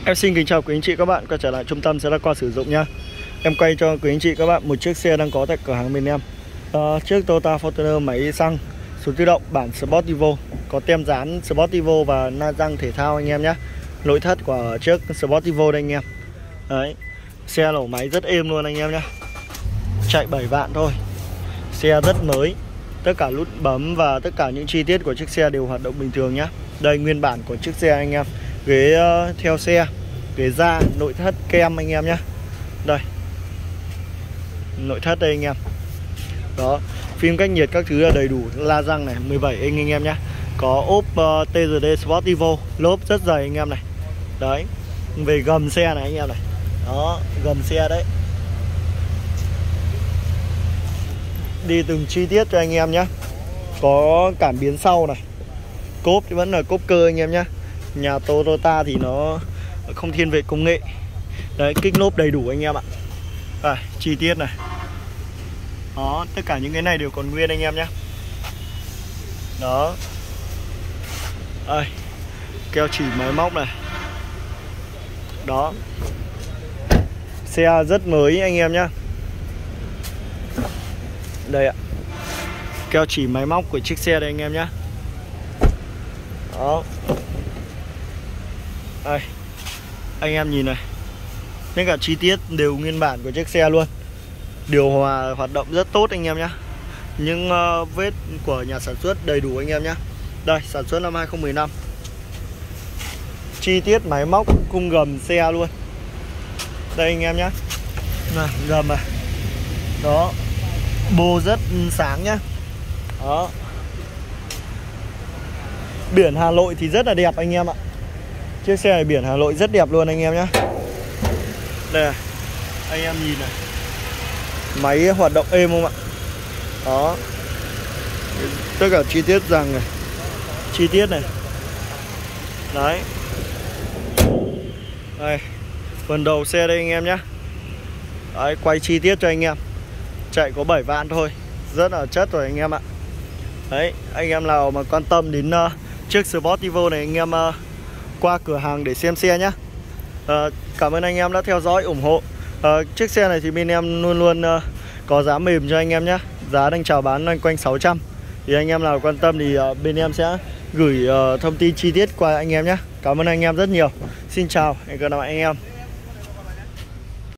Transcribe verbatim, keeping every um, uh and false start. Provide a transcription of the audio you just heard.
Em xin kính chào quý anh chị các bạn quay trở lại trung tâm xe đạp qua sử dụng nha. Em quay cho quý anh chị các bạn một chiếc xe đang có tại cửa hàng bên em. uh, Chiếc Toyota Fortuner máy xăng số tự động bản Sportivo, có tem dán Sportivo và na răng thể thao anh em nhé. Nội thất của chiếc Sportivo đây anh em. Đấy, xe nổ máy rất êm luôn anh em nhé. Chạy bảy vạn thôi. Xe rất mới. Tất cả nút bấm và tất cả những chi tiết của chiếc xe đều hoạt động bình thường nhé. Đây nguyên bản của chiếc xe anh em. Ghế uh, theo xe, ghế da, nội thất kem anh em nhé. Đây, nội thất đây anh em. Đó, phim cách nhiệt các thứ là đầy đủ, la răng này, mười bảy inch anh em nhé. Có ốp uh, tê giê đê Sportivo, lốp rất dày anh em này. Đấy, về gầm xe này anh em này. Đó, gầm xe đấy. Đi từng chi tiết cho anh em nhé. Có cảm biến sau này. Cốp thì vẫn là cốp cơ anh em nhé. Nhà Toyota thì nó không thiên về công nghệ. Đấy, kích lốp đầy đủ anh em ạ. À, chi tiết này. Đó, tất cả những cái này đều còn nguyên anh em nhé. Đó. Đây, keo chỉ máy móc này. Đó. Xe rất mới anh em nhé. Đây ạ. Keo chỉ máy móc của chiếc xe đây anh em nhé. Đó. Đây, anh em nhìn này. Tất cả chi tiết đều nguyên bản của chiếc xe luôn. Điều hòa hoạt động rất tốt anh em nhé. Những uh, vết của nhà sản xuất đầy đủ anh em nhé. Đây, sản xuất năm hai không một năm. Chi tiết máy móc khung gầm xe luôn. Đây anh em nhé. Này, gầm này. Đó. Bô rất sáng nhá. Đó. Biển Hà Nội thì rất là đẹp anh em ạ. Chiếc xe này biển Hà Nội rất đẹp luôn anh em nhé. Đây này, anh em nhìn này. Máy hoạt động êm không ạ? Đó. Tất cả chi tiết rằng này. Chi tiết này. Đấy. Đây, phần đầu xe đây anh em nhé. Đấy, quay chi tiết cho anh em. Chạy có bảy vạn thôi. Rất là chất rồi anh em ạ. Đấy, anh em nào mà quan tâm đến uh, chiếc Sportivo này anh em uh, qua cửa hàng để xem xe nhé. uh, Cảm ơn anh em đã theo dõi ủng hộ. uh, Chiếc xe này thì bên em luôn luôn uh, có giá mềm cho anh em nhé. Giá đang chào bán loanh quanh sáu trăm. Thì anh em nào quan tâm thì uh, bên em sẽ gửi uh, thông tin chi tiết qua anh em nhé. Cảm ơn anh em rất nhiều. Xin chào, hẹn gặp lại anh em.